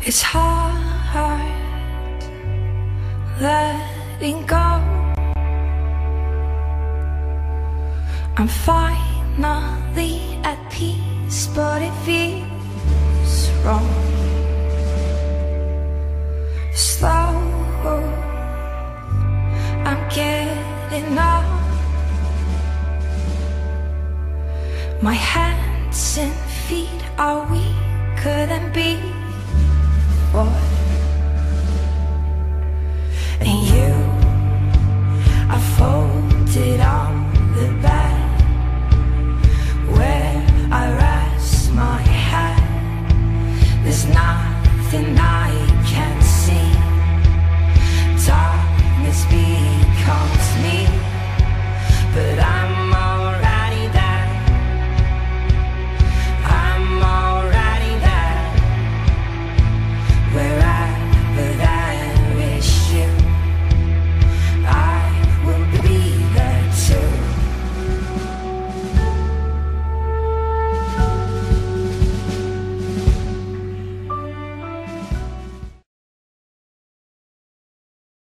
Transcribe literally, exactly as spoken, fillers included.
It's hard letting go. I'm finally at peace, but it feels wrong. Slow, I'm getting up. My hands and feet are weaker than before. And you are folded on the bed where I rest my head. There's nothing I